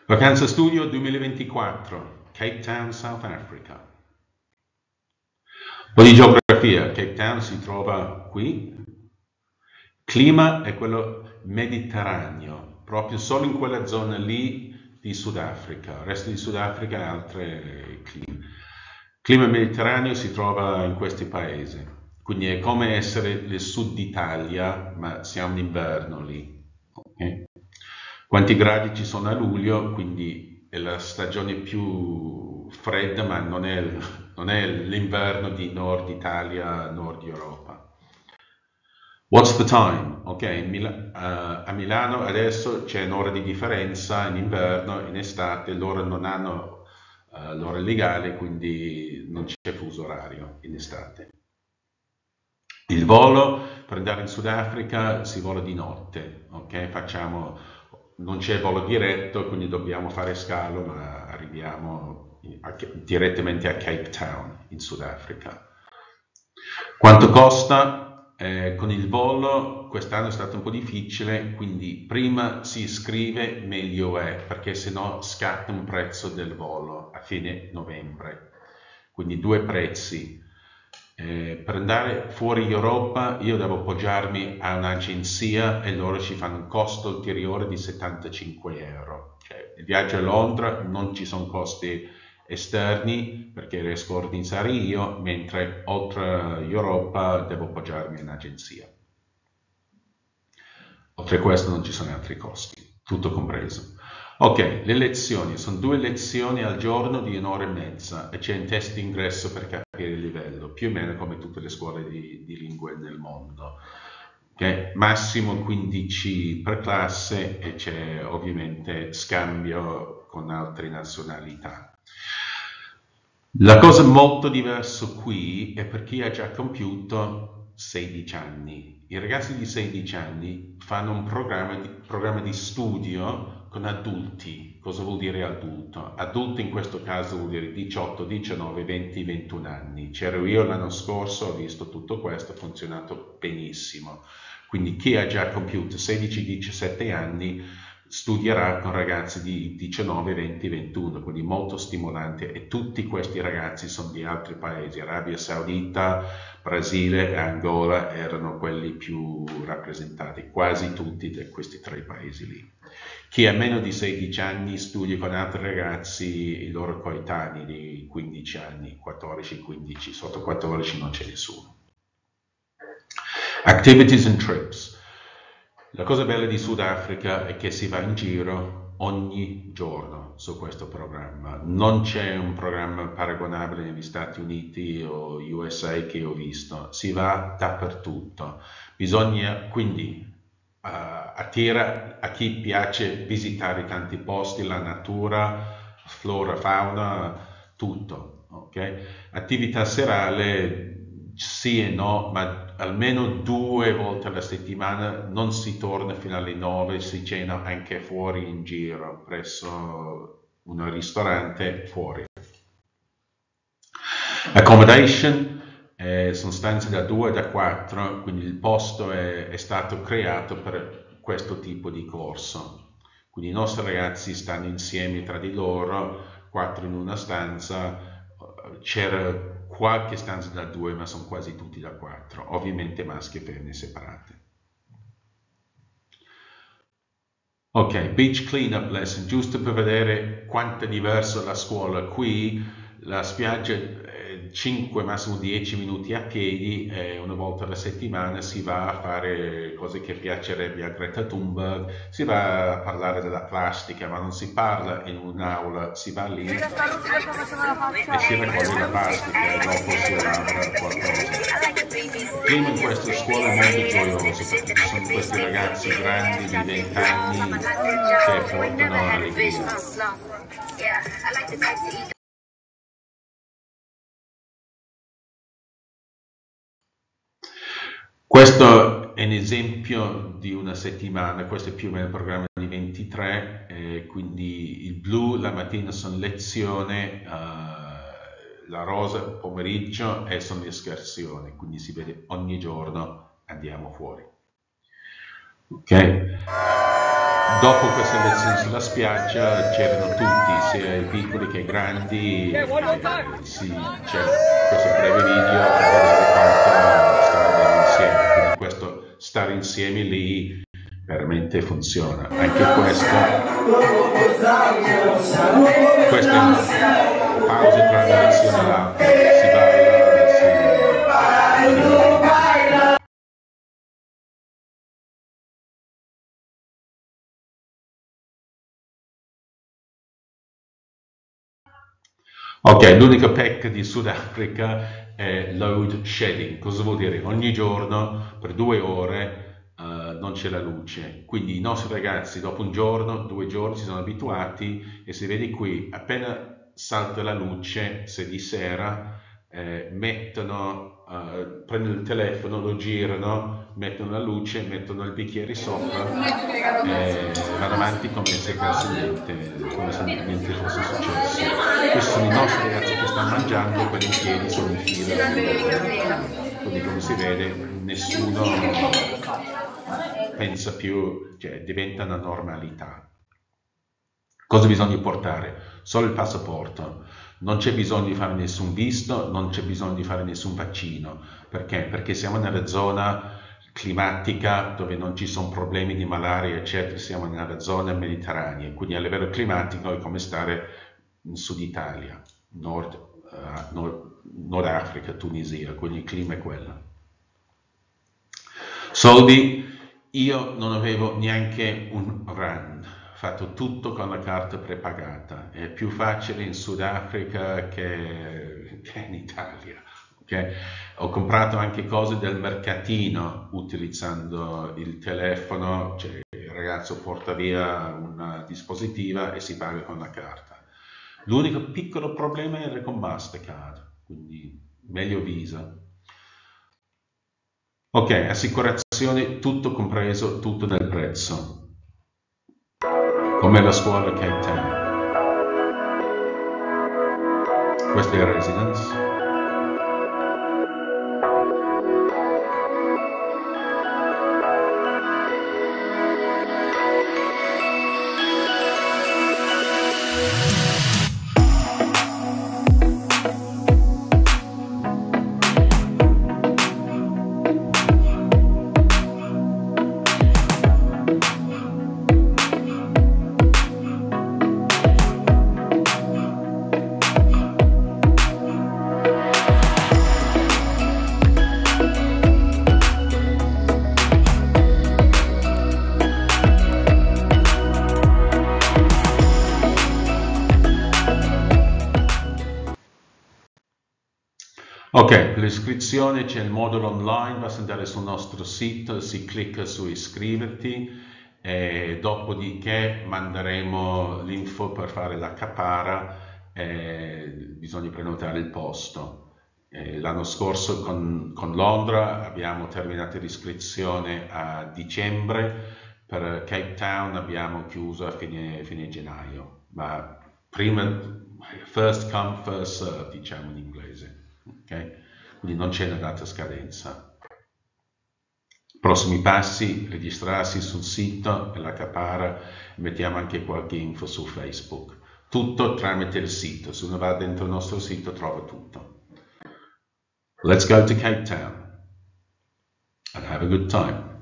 Vacanza studio 2024, Cape Town, South Africa. Un po' di geografia, Cape Town si trova qui. Clima è quello mediterraneo, proprio solo in quella zona lì di Sudafrica. Il resto di Sudafrica ha altre climi. Clima mediterraneo si trova in questi paesi, quindi è come essere il sud Italia, ma siamo in inverno lì. Okay? Quanti gradi ci sono a luglio? Quindi è la stagione più fredda, ma non è l'inverno di Nord Italia, Nord Europa. What's the time? Ok, a Milano adesso c'è un'ora di differenza in inverno, in estate loro non hanno l'ora legale, quindi non c'è fuso orario in estate. Il volo per andare in Sudafrica si vola di notte, ok? Non c'è volo diretto, quindi dobbiamo fare scalo, ma arriviamo direttamente a Cape Town in Sudafrica. Quanto costa? Con il volo quest'anno è stato un po' difficile, quindi prima si iscrive meglio è, perché sennò scatta un prezzo del volo a fine novembre. Quindi due prezzi. Per andare fuori Europa io devo appoggiarmi a un'agenzia e loro ci fanno un costo ulteriore di 75 euro. Cioè, il viaggio a Londra non ci sono costi esterni perché riesco a organizzare io, mentre oltre Europa devo appoggiarmi a un'agenzia. Oltre a questo non ci sono altri costi, tutto compreso. Ok, le lezioni, sono 2 lezioni al giorno di un'ora e mezza e c'è un test d'ingresso per capire il livello, più o meno come tutte le scuole di lingue nel mondo. Okay? Massimo 15 per classe e c'è ovviamente scambio con altre nazionalità. La cosa molto diversa qui è per chi ha già compiuto 16 anni. I ragazzi di 16 anni fanno un programma di studio con adulti. Cosa vuol dire adulto? Adulto in questo caso vuol dire 18, 19, 20, 21 anni. C'ero io l'anno scorso, ho visto tutto questo, ha funzionato benissimo. Quindi chi ha già compiuto 16, 17 anni studierà con ragazzi di 19, 20, 21, quindi molto stimolante, e tutti questi ragazzi sono di altri paesi. Arabia Saudita, Brasile e Angola erano quelli più rappresentati, quasi tutti di questi 3 paesi lì. Chi ha meno di 16 anni studia con altri ragazzi, i loro coetanei di 15 anni, 14, 15, sotto 14 non c'è nessuno. Activities and trips. La cosa bella di Sudafrica è che si va in giro ogni giorno su questo programma. Non c'è un programma paragonabile negli Stati Uniti o USA che ho visto. Si va dappertutto. Bisogna quindi attira a chi piace visitare tanti posti, la natura, flora, fauna, tutto. Okay? Attività serale sì e no, ma almeno 2 volte alla settimana non si torna fino alle 9, si cena anche fuori in giro, presso un ristorante fuori. Accommodation, sono stanze da 2 da 4, quindi il posto è stato creato per questo tipo di corso. Quindi i nostri ragazzi stanno insieme tra di loro, 4 in una stanza, c'era qualche stanza da 2, ma sono quasi tutti da 4, ovviamente maschi e femmine separate. Ok, beach cleanup lesson, giusto per vedere quanto è diversa la scuola. Qui la spiaggia 5, massimo 10 minuti a piedi, una volta alla settimana si va a fare cose che piacerebbe a Greta Thunberg, si va a parlare della plastica, ma non si parla in un'aula, si va lì e si raccoglie la plastica e dopo si lavora qualcosa. Il clima in questa scuola è molto gioioso perché ci sono questi ragazzi grandi di 20 anni che portano allegria. Questo è un esempio di una settimana, questo è più o meno il programma di 23, quindi il blu la mattina sono lezione, la rosa pomeriggio e sono le escursioni, quindi si vede ogni giorno andiamo fuori. Ok? Dopo queste lezioni sulla spiaggia c'erano tutti, sia i piccoli che i grandi, c'è questo breve video per vedere quanto stare bene insieme, quindi questo stare insieme lì veramente funziona. Anche questa è una pausa tra una lezione e l'altra, si balla, Ok, l'unica pecca di Sudafrica è load shedding. Cosa vuol dire? Ogni giorno per 2 ore non c'è la luce. Quindi i nostri ragazzi dopo un giorno, 2 giorni si sono abituati e si vede qui, appena salta la luce, se di sera, prendono il telefono, lo girano, mettono la luce, mettono il bicchiere sopra e vanno avanti come se niente fosse successo. Questi sono i nostri ragazzi che stanno mangiando, quelli in piedi sono in fila. Quindi come si vede nessuno pensa più, cioè diventa una normalità. Cosa bisogna portare? Solo il passaporto. Non c'è bisogno di fare nessun visto, non c'è bisogno di fare nessun vaccino. Perché? Perché siamo nella zona climatica dove non ci sono problemi di malaria, eccetera, siamo nella zona mediterranea, quindi a livello climatico è come stare in Sud Italia, Nord Africa, Tunisia, quindi il clima è quello. Soldi, io non avevo neanche un rand, fatto tutto con la carta prepagata, è più facile in Sudafrica che in Italia. Okay? Ho comprato anche cose del mercatino utilizzando il telefono, cioè il ragazzo porta via una dispositiva e si paga con la carta. L'unico piccolo problema era con Mastercard, quindi meglio Visa. Ok, assicurazione, tutto compreso, tutto nel prezzo, come la scuola Cape Town. Questa è la residence. Ok, per l'iscrizione c'è il modulo online, basta andare sul nostro sito, si clicca su iscriverti e dopodiché manderemo l'info per fare la capara, bisogna prenotare il posto. L'anno scorso con Londra abbiamo terminato l'iscrizione a dicembre, per Cape Town abbiamo chiuso a fine gennaio, ma prima first come first serve, diciamo in inglese. Okay? Quindi non c'è una data scadenza. Prossimi passi, registrarsi sul sito e la capara, mettiamo anche qualche info su Facebook. Tutto tramite il sito, se uno va dentro il nostro sito trova tutto. Let's go to Cape Town and have a good time.